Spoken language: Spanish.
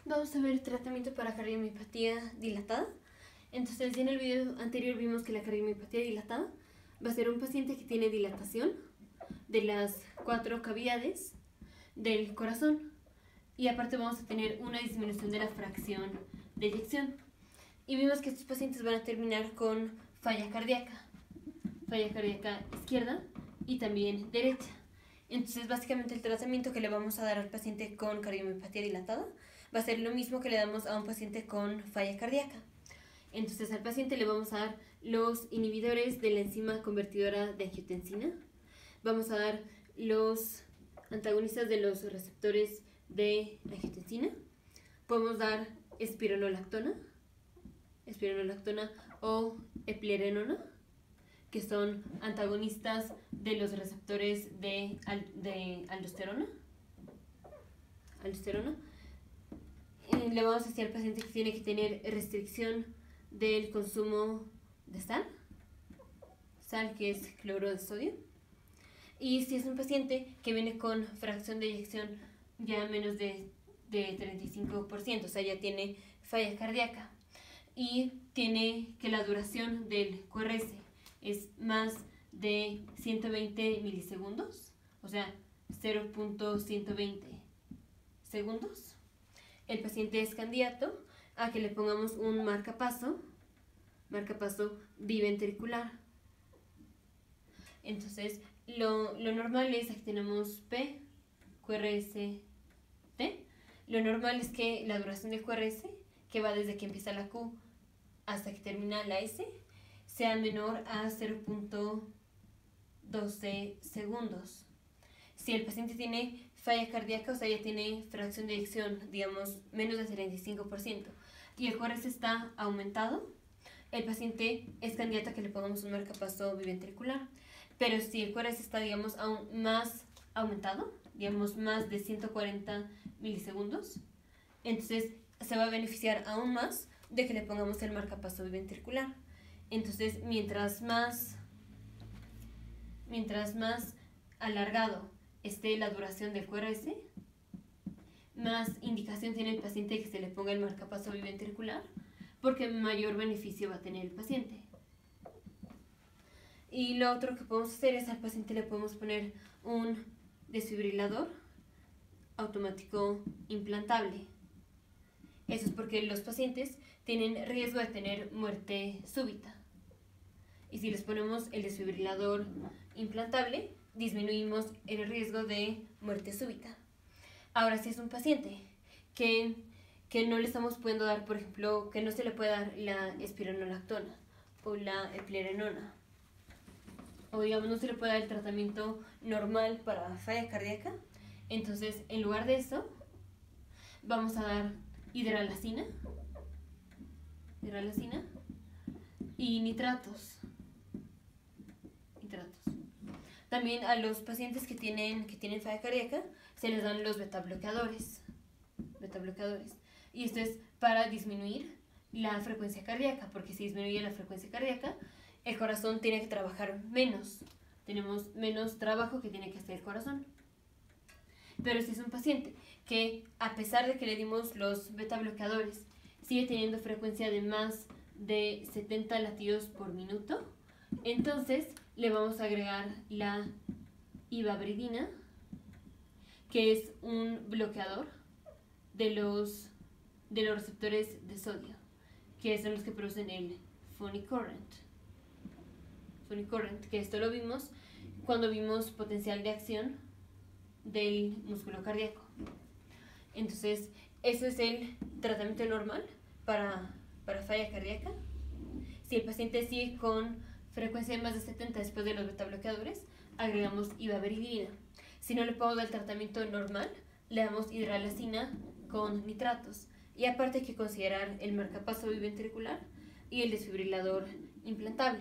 Vamos a ver el tratamiento para cardiomiopatía dilatada. Entonces, ya en el video anterior vimos que la cardiomiopatía dilatada va a ser un paciente que tiene dilatación de las 4 cavidades del corazón y aparte vamos a tener una disminución de la fracción de eyección. Y vimos que estos pacientes van a terminar con falla cardíaca izquierda y también derecha. Entonces, básicamente el tratamiento que le vamos a dar al paciente con cardiomiopatía dilatada va a ser lo mismo que le damos a un paciente con falla cardíaca. Entonces, al paciente le vamos a dar los inhibidores de la enzima convertidora de angiotensina. Vamos a dar los antagonistas de los receptores de angiotensina. Podemos dar espironolactona o eplerenona, que son antagonistas de los receptores de aldosterona. Le vamos a decir al paciente que tiene que tener restricción del consumo de sal, que es cloro de sodio. Y si es un paciente que viene con fracción de eyección ya menos de 35%, o sea, ya tiene falla cardíaca y tiene que la duración del QRS es más de 120 milisegundos, o sea, 0.120 segundos, el paciente es candidato a que le pongamos un marcapaso biventricular. Entonces, lo normal es, aquí tenemos P, QRS, T. Lo normal es que la duración del QRS, que va desde que empieza la Q hasta que termina la S, sea menor a 0.12 segundos. Si el paciente tiene falla cardíaca, o sea, ya tiene fracción de eyección, digamos, menos del 75%, y el QRS está aumentado, el paciente es candidato a que le pongamos un marcapaso biventricular. Pero si el QRS está, digamos, aún más aumentado, digamos, más de 140 milisegundos, entonces se va a beneficiar aún más de que le pongamos el marcapaso biventricular. Entonces, mientras más alargado esté la duración del QRS, más indicación tiene el paciente de que se le ponga el marcapaso biventricular, porque mayor beneficio va a tener el paciente. Y lo otro que podemos hacer es al paciente le podemos poner un desfibrilador automático implantable. Eso es porque los pacientes tienen riesgo de tener muerte súbita. Y si les ponemos el desfibrilador implantable, disminuimos el riesgo de muerte súbita. Ahora, si es un paciente que no le estamos pudiendo dar, por ejemplo, que no se le puede dar la espironolactona o la eplerenona, o digamos no se le puede dar el tratamiento normal para falla cardíaca, entonces en lugar de eso vamos a dar hidralacina y nitratos. También a los pacientes que tienen falla cardíaca se les dan los betabloqueadores. Y esto es para disminuir la frecuencia cardíaca, porque si disminuye la frecuencia cardíaca, el corazón tiene que trabajar menos. Tenemos menos trabajo que tiene que hacer el corazón. Pero si es un paciente que, a pesar de que le dimos los betabloqueadores, sigue teniendo frecuencia de más de 70 latidos por minuto, entonces le vamos a agregar la ivabridina, que es un bloqueador de los receptores de sodio, que son los que producen el phonic current, que esto lo vimos cuando vimos potencial de acción del músculo cardíaco. Entonces, ese es el tratamiento normal para falla cardíaca. Si el paciente sigue con frecuencia de más de 70 después de los betabloqueadores, agregamos ivabridina. Si no le podemos dar el tratamiento normal, le damos hidralacina con nitratos. Y aparte hay que considerar el marcapaso biventricular y el desfibrilador implantable.